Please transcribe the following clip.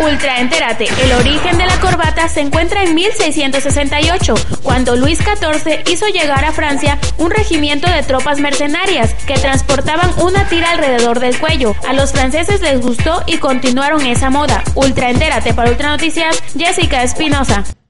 Ultra, entérate, el origen de la corbata se encuentra en 1668, cuando Luis XIV hizo llegar a Francia un regimiento de tropas mercenarias que transportaban una tira alrededor del cuello. A los franceses les gustó y continuaron esa moda. Ultra, entérate, para Ultra Noticias, Jessica Espinosa.